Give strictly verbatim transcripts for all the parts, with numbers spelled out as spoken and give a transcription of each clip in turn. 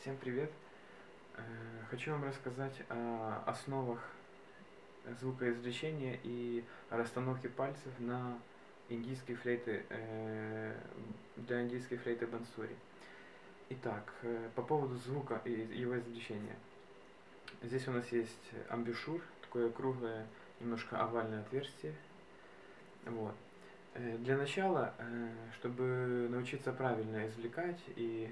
Всем привет! Э, Хочу вам рассказать о основах звукоизвлечения и расстановки пальцев на индийской флейты, э, для индийской флейты бансури. Итак, э, по поводу звука и его извлечения. Здесь у нас есть амбушюр, такое круглое, немножко овальное отверстие. Вот. Э, Для начала, э, чтобы научиться правильно извлекать и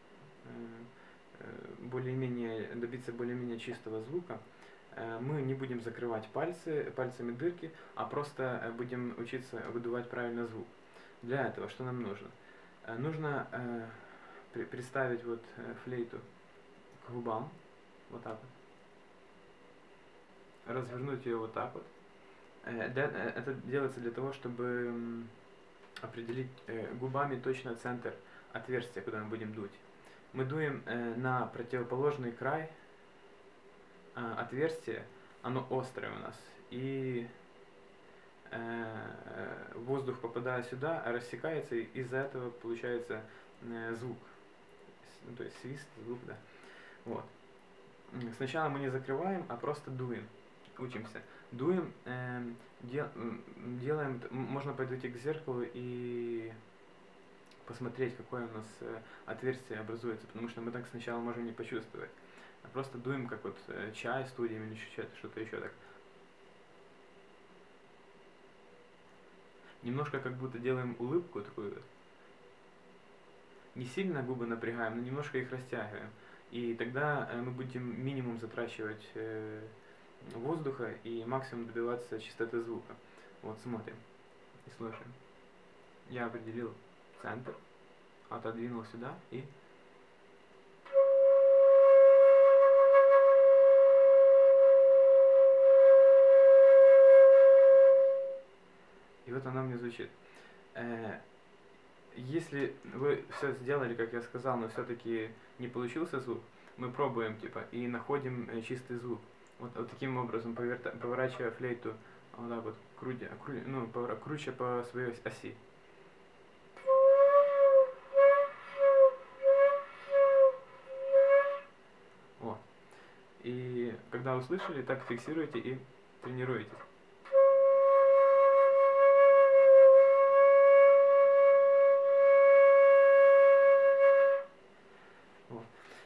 более-менее добиться более-менее чистого звука, мы не будем закрывать пальцы, пальцами дырки, а просто будем учиться выдувать правильно звук. Для этого что нам нужно? Нужно приставить вот флейту к губам, вот так вот, развернуть ее вот так вот. Это делается для того, чтобы определить губами точно центр отверстия, куда мы будем дуть. Мы дуем э, на противоположный край э, отверстия, оно острое у нас, и э, воздух, попадая сюда, рассекается, и из-за этого получается э, звук, ну, то есть свист, звук, да. Вот. Сначала мы не закрываем, а просто дуем, учимся. Дуем, э, дел, делаем, можно подойти к зеркалу и посмотреть, какое у нас отверстие образуется, потому что мы так сначала можем не почувствовать. А просто дуем, как вот чай студиями или что-то еще так. Немножко как будто делаем улыбку такую. Не сильно губы напрягаем, но немножко их растягиваем. И тогда мы будем минимум затрачивать воздуха и максимум добиваться чистоты звука. Вот смотрим и слушаем. Я определил центр, отодвинул сюда и и вот она мне звучит. Если вы все сделали, как я сказал, но все-таки не получился звук, мы пробуем типа и находим чистый звук. Вот, вот таким образом, поверта, поворачивая флейту вот так вот, крутя, кру, ну, круче по своей оси. Вот. И когда услышали, так фиксируйте и тренируйтесь. Вот.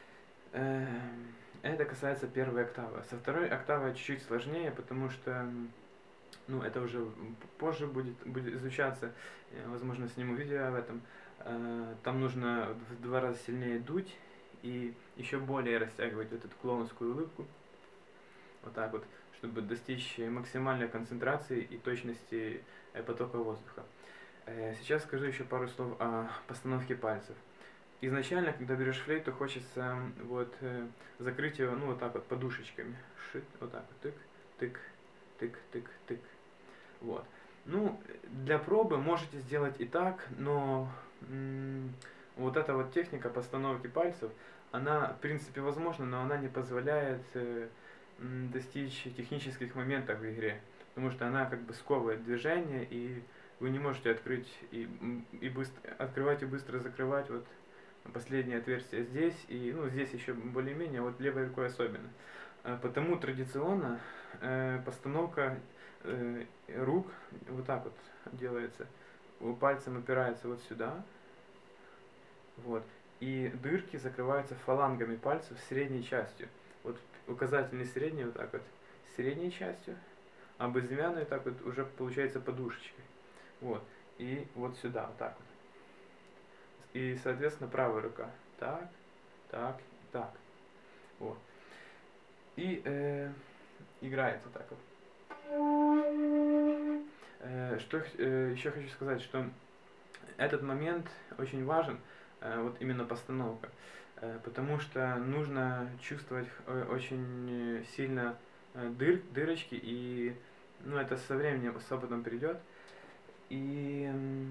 Это касается первой октавы. Со второй октавой чуть-чуть сложнее, потому что ну, это уже позже будет, будет изучаться, возможно, сниму видео об этом. Там нужно в два раза сильнее дуть и еще более растягивать вот эту клоунскую улыбку. Вот так вот, чтобы достичь максимальной концентрации и точности потока воздуха. Сейчас скажу еще пару слов о постановке пальцев. Изначально, когда берешь флейту, хочется вот закрыть его, ну, вот так вот, подушечками. Шит, вот так вот, тык, тык, тык, тык, тык. Вот. Ну, для пробы можете сделать и так, но вот эта вот техника постановки пальцев, она, в принципе, возможна, но она не позволяет э, достичь технических моментов в игре. Потому что она как бы сковывает движение, и вы не можете открыть и, и быстро, открывать и быстро закрывать вот последнее отверстие здесь, и ну, здесь еще более-менее, а вот левой рукой особенно. Потому традиционно э, постановка э, рук вот так вот делается. Пальцем опирается вот сюда. Вот. И дырки закрываются фалангами пальцев средней частью. Вот указательный средний вот так вот средней частью, а безымянный так вот уже получается подушечкой. Вот. И вот сюда, вот так вот. И, соответственно, правая рука. Так, так, так. Вот. И э, играется так вот. Э, что э, еще хочу сказать, что этот момент очень важен, э, вот именно постановка, э, потому что нужно чувствовать очень сильно дыр, дырочки, и ну, это со временем, с опытом придет. И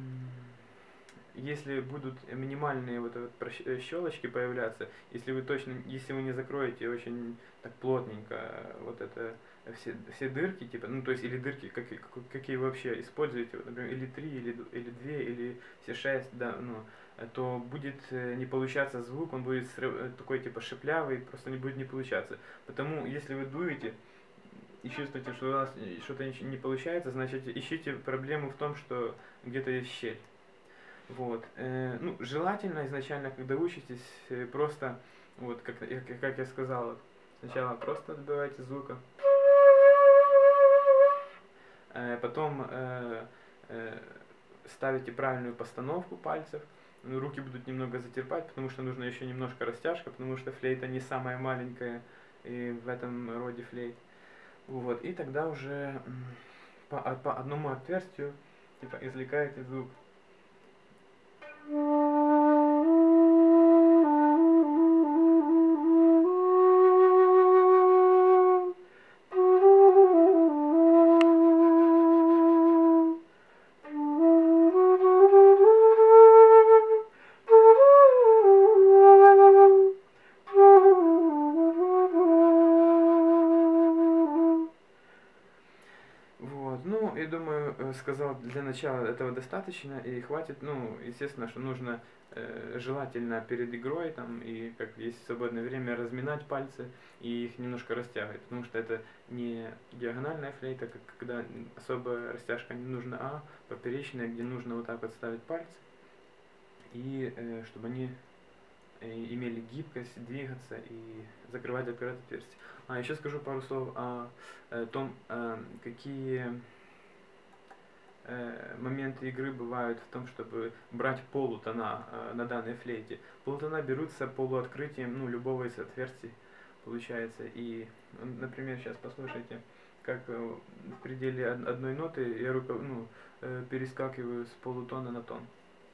если будут минимальные вот, вот щелочки появляться, если вы точно, если вы не закроете очень так плотненько вот это все, все дырки, типа, ну то есть или дырки, как, какие вы вообще используете, вот, например, или три, или, или две, или все шесть, да, ну, э, то будет э, не получаться звук, он будет срыв- э, такой типа шиплявый, просто не будет не получаться. Потому если вы дуете и чувствуете, что у вас э, что-то нич- не получается, значит ищите проблему в том, что где-то есть щель. Вот. Э, ну, желательно изначально, когда учитесь, э, просто, вот, как, я- как я сказал, вот, сначала просто добивайте звука, э, потом э, э, ставите правильную постановку пальцев, ну, руки будут немного затерпать, потому что нужно еще немножко растяжка, потому что флейта не самая маленькая и в этом роде флейт. Вот, и тогда уже м, по, а- по одному отверстию типа извлекаете звук. Вот, ну, я думаю, э, сказал для начала этого достаточно и хватит. Ну, естественно, что нужно э, желательно перед игрой там и как есть свободное время разминать пальцы и их немножко растягивать, потому что это не диагональная флейта, как когда особая растяжка не нужна, а поперечная, где нужно вот так вот ставить пальцы и э, чтобы они э, имели гибкость двигаться и закрывать, открывать отверстия. А еще скажу пару слов о, э, том, э, какие э, моменты игры бывают в том, чтобы брать полутона э, на данной флейте. Полутона берутся полуоткрытием, ну, любого из отверстий, получается. И, м, например, сейчас послушайте, как э, в пределе од- одной ноты я руко, ну, э, перескакиваю с полутона на тон.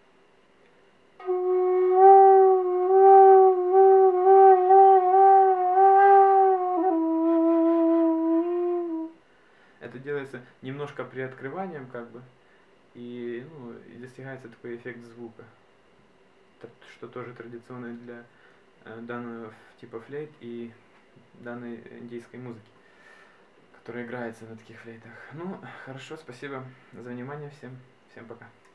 Это делается немножко приоткрыванием, как бы, и, ну, и достигается такой эффект звука, т- что тоже традиционно для э, данного типа флейт и данной индийской музыки, которая играется на таких флейтах. Ну, хорошо, спасибо за внимание всем. Всем пока.